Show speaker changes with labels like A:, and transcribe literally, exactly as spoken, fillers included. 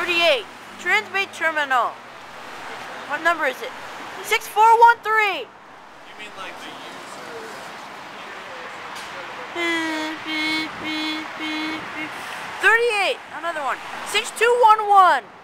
A: thirty-eight. Transmit terminal. What number is it? six four one three.
B: You mean like the user?
A: thirty-eight. Another one. six two one one.